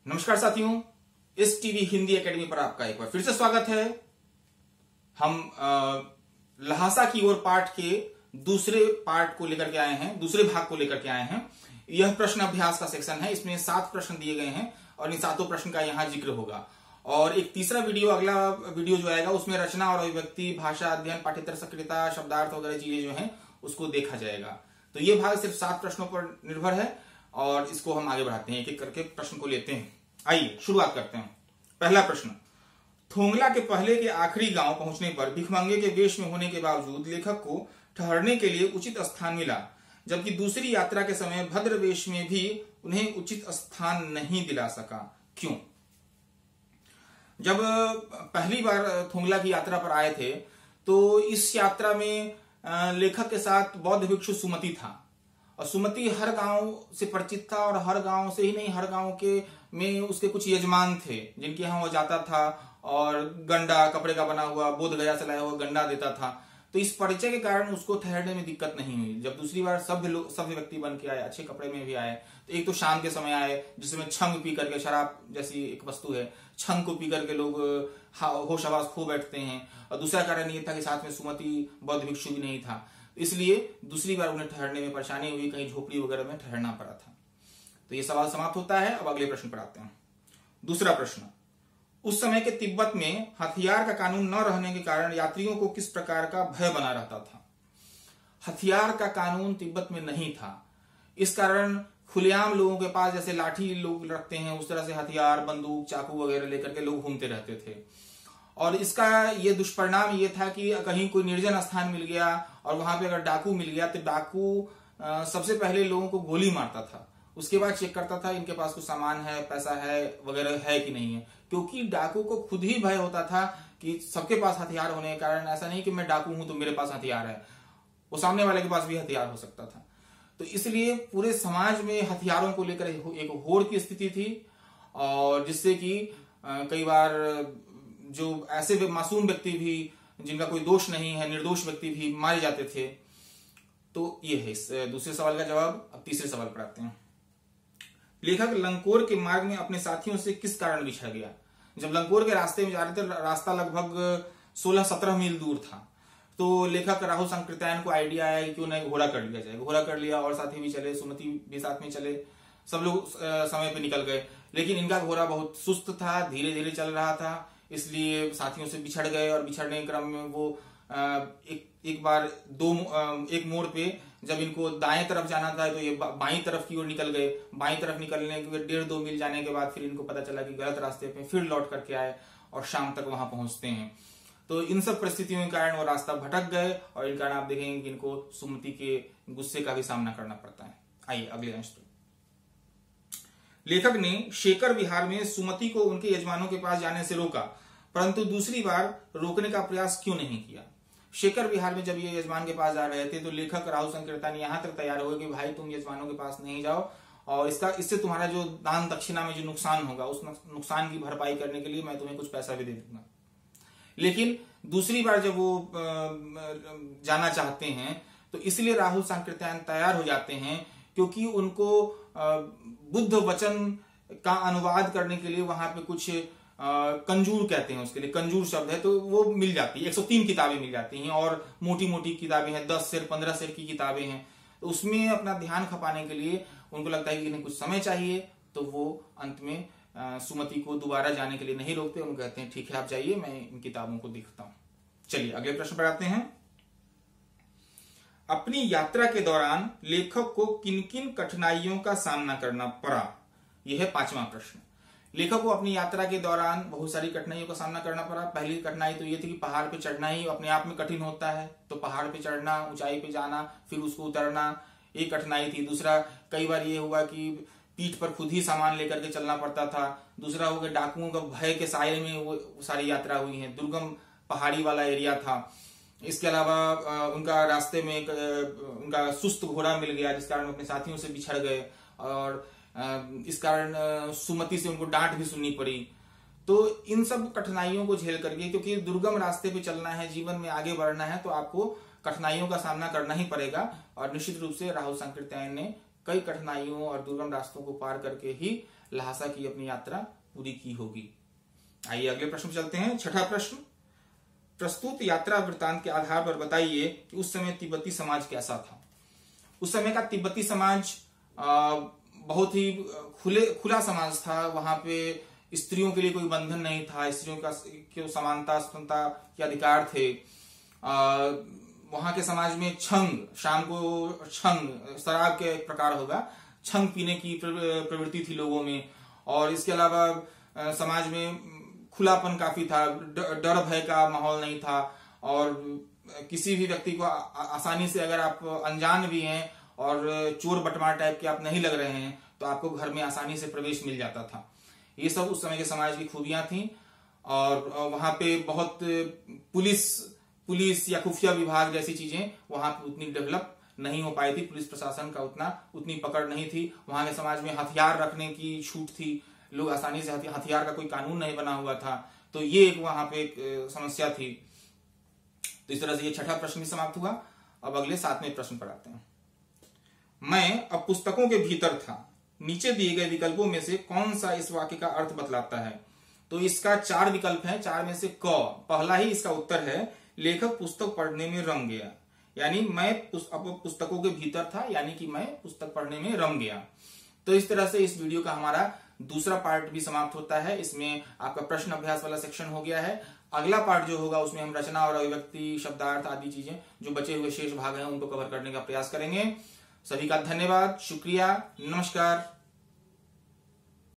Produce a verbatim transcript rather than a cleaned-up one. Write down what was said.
नमस्कार साथियों, इस टीवी हिंदी एकेडमी पर आपका एक बार फिर से स्वागत है। हम लहासा की ओर पाठ के दूसरे पार्ट को लेकर के आए हैं, दूसरे भाग को लेकर के आए हैं। यह प्रश्न अभ्यास का सेक्शन है। इसमें सात प्रश्न दिए गए हैं और इन सातों प्रश्न का यहां जिक्र होगा। और एक तीसरा वीडियो, अगला वीडियो जो आएगा उसमें रचना और अभिव्यक्ति, भाषा अध्ययन, पाठ्येतर सक्रियता, शब्दार्थ वगैरह चीजें जो हैं उसको देखा जाएगा। तो ये भाग सिर्फ सात प्रश्नों पर निर्भर है और इसको हम आगे बढ़ाते हैं, एक एक करके प्रश्न को लेते हैं। आइए शुरुआत करते हैं। पहला प्रश्न, थोंगला के पहले के आखिरी गांव पहुंचने पर भिखमंगे के वेश में होने के बावजूद लेखक को ठहरने के लिए उचित स्थान मिला, जबकि दूसरी यात्रा के समय भद्र वेश में भी उन्हें उचित स्थान नहीं दिला सका, क्यों? जब पहली बार थोंगला की यात्रा पर आए थे तो इस यात्रा में लेखक के साथ बौद्ध भिक्षु सुमति था और सुमति हर गांव से परिचित था और हर गांव से ही नहीं, हर गांव के में उसके कुछ यजमान थे जिनके यहाँ वो जाता था और गंडा, कपड़े का बना हुआ, बोध गया से लाया हुआ गंडा देता था। तो इस परिचय के कारण उसको ठहरने में दिक्कत नहीं हुई। जब दूसरी बार सभ्य लोग सभ्य व्यक्ति बन के आए, अच्छे कपड़े में भी आए, तो एक तो शाम के समय आए जिसमें छंग पी करके, शराब जैसी एक वस्तु है, छंग को पी करके लोग होश आवाज खो बैठते हैं। और दूसरा कारण ये था कि साथ में सुमति बौद्ध भिक्षु भी नहीं था, इसलिए दूसरी बार उन्हें ठहरने में परेशानी हुई, कहीं झोपड़ी वगैरह में ठहरना पड़ा था। तो ये सवाल समाप्त होता है। अब अगले प्रश्न पर आते हैं। दूसरा प्रश्न, उस समय के तिब्बत में हथियार का कानून न रहने के कारण यात्रियों को किस प्रकार का भय बना रहता था? हथियार का कानून तिब्बत में नहीं था, इस कारण खुलेआम लोगों के पास जैसे लाठी लोग रखते हैं उस तरह से हथियार, बंदूक, चाकू वगैरह लेकर के लोग घूमते रहते थे। और इसका ये दुष्परिणाम ये था कि कहीं कोई निर्जन स्थान मिल गया और वहां पे अगर डाकू मिल गया तो डाकू सबसे पहले लोगों को गोली मारता था, उसके बाद चेक करता था इनके पास कुछ सामान है, पैसा है वगैरह है कि नहीं है, क्योंकि डाकू को खुद ही भय होता था कि सबके पास हथियार होने के कारण, ऐसा नहीं कि मैं डाकू हूं तो मेरे पास हथियार है, वो सामने वाले के पास भी हथियार हो सकता था। तो इसलिए पूरे समाज में हथियारों को लेकर एक होड़ की स्थिति थी और जिससे कि कई बार जो ऐसे मासूम व्यक्ति भी जिनका कोई दोष नहीं है, निर्दोष व्यक्ति भी मारे जाते थे। तो ये है इस दूसरे सवाल का जवाब। अब तीसरे सवाल पर आते हैं। लेखक लंकोर के मार्ग में अपने साथियों से किस कारण बिछड़ गया? जब लंकोर के रास्ते में जा रहे थे, रास्ता लगभग सोलह सत्रह मील दूर था, तो लेखक राहुल संकृत्यायन को आइडिया आया कि क्यों नहीं घोड़ा कर लिया जाए। घोड़ा कर लिया और साथी भी चले, सुमति भी साथ में चले, सब लोग समय पे निकल गए। लेकिन इनका घोड़ा बहुत सुस्त था, धीरे धीरे चल रहा था, इसलिए साथियों से बिछड़ गए। और बिछड़ने के क्रम में वो एक एक बार दो एक मोड़ पे जब इनको दाएं तरफ जाना था तो ये बाईं तरफ की ओर निकल गए। बाईं तरफ निकलने के डेढ़ दो मील जाने के बाद फिर इनको पता चला कि गलत रास्ते पे, फिर लौट करके आए और शाम तक वहां पहुंचते हैं। तो इन सब परिस्थितियों के कारण वो रास्ता भटक गए और इन कारण आप देखेंगे कि इनको सुमति के गुस्से का भी सामना करना पड़ता है। आइए अगले अंश पे। लेखक ने शेखर विहार में सुमति को उनके यजमानों के पास जाने से रोका, परंतु दूसरी बार रोकने का प्रयास क्यों नहीं किया? शेखर विहार में जब ये यजमान के पास जा रहे थे तो लेखक राहुल संकीर्तन यहां तक तैयार हो गए कि भाई तुम यजमानों के पास नहीं जाओ और इसका इससे तुम्हारा जो दान दक्षिणा में जो नुकसान होगा उस नुकसान की भरपाई करने के लिए मैं तुम्हें कुछ पैसा भी दे दूंगा। लेकिन दूसरी बार जब वो जाना चाहते हैं तो इसलिए राहुल संकीर्तन तैयार हो जाते हैं क्योंकि उनको बुद्ध वचन का अनुवाद करने के लिए वहां पे कुछ कंजूर कहते हैं, उसके लिए कंजूर शब्द है, तो वो मिल जाती है। एक सौ तीन किताबें मिल जाती हैं और मोटी मोटी किताबें हैं, दस शेर पंद्रह शेर की किताबें हैं। तो उसमें अपना ध्यान खपाने के लिए उनको लगता है कि इन्हें कुछ समय चाहिए, तो वो अंत में आ, सुमति को दोबारा जाने के लिए नहीं रोकते, उनको कहते हैं ठीक है आप जाइए, मैं इन किताबों को देखता हूं। चलिए अगले प्रश्न पर आते हैं। अपनी यात्रा के दौरान लेखक को किन किन कठिनाइयों का सामना करना पड़ा? यह है पांचवा प्रश्न। लेखक को अपनी यात्रा के दौरान बहुत सारी कठिनाइयों का सामना करना पड़ा। पहली कठिनाई तो ये थी कि पहाड़ पे चढ़ना ही अपने आप में कठिन होता है, तो पहाड़ पे चढ़ना, ऊंचाई पे जाना, फिर उसको उतरना, एक कठिनाई थी। दूसरा, कई बार ये हुआ कि पीठ पर खुद ही सामान लेकर के चलना पड़ता था। दूसरा हो गया डाकुओं का भय के साये में वो सारी यात्रा हुई है, दुर्गम पहाड़ी वाला एरिया था। इसके अलावा उनका रास्ते में उनका सुस्त घोड़ा मिल गया जिस कारण अपने साथियों से बिछड़ गए और इस कारण सुमति से उनको डांट भी सुननी पड़ी। तो इन सब कठिनाइयों को झेल करके, क्योंकि दुर्गम रास्ते पे चलना है, जीवन में आगे बढ़ना है, तो आपको कठिनाइयों का सामना करना ही पड़ेगा। और निश्चित रूप से राहुल संकीर्तन ने कई कठिनाइयों और दुर्गम रास्तों को पार करके ही लहासा की अपनी यात्रा पूरी की होगी। आइए अगले प्रश्न चलते हैं। छठा प्रश्न, प्रस्तुत यात्रा वृत्तांत के आधार पर बताइए कि उस समय तिब्बती समाज कैसा था। उस समय का तिब्बती समाज बहुत ही खुले खुला समाज था। वहां पे स्त्रियों के लिए कोई बंधन नहीं था, स्त्रियों का क्यों समानता स्वतंत्रता के अधिकार थे। आ, वहां के समाज में छंग, शाम को छंग शराब के एक प्रकार होगा, छंग पीने की प्रवृत्ति थी लोगों में। और इसके अलावा समाज में खुलापन काफी था, डर भय का माहौल नहीं था। और किसी भी व्यक्ति को आसानी से, अगर आप अनजान भी हैं और चोर बटमार टाइप के आप नहीं लग रहे हैं, तो आपको घर में आसानी से प्रवेश मिल जाता था। ये सब उस समय के समाज की खूबियां थी। और वहां पे बहुत पुलिस पुलिस या खुफिया विभाग जैसी चीजें वहां पे उतनी डेवलप नहीं हो पाई थी। पुलिस प्रशासन का उतना उतनी पकड़ नहीं थी। वहां के समाज में हथियार रखने की छूट थी, लोग आसानी से हथियार का कोई कानून नहीं बना हुआ था। तो ये एक वहां पे एक समस्या थी। तो इस तरह से ये छठा प्रश्न भी समाप्त हुआ। अब अगले सातवें प्रश्न पर आते हैं। मैं अब पुस्तकों के भीतर था, नीचे दिए गए विकल्पों में से कौन सा इस वाक्य का अर्थ बतलाता है। तो इसका चार विकल्प है, चार में से क पहला ही इसका उत्तर है, लेखक पुस्तक पढ़ने में रम गया। यानी मैं अब पुस्तकों के भीतर था, यानी कि मैं पुस्तक पढ़ने में रम गया। तो इस तरह से इस वीडियो का हमारा दूसरा पार्ट भी समाप्त होता है। इसमें आपका प्रश्न अभ्यास वाला सेक्शन हो गया है। अगला पार्ट जो होगा उसमें हम रचना और अभिव्यक्ति, शब्दार्थ आदि चीजें जो बचे हुए शेष भाग हैं उनको कवर करने का प्रयास करेंगे। सभी का धन्यवाद, शुक्रिया, नमस्कार।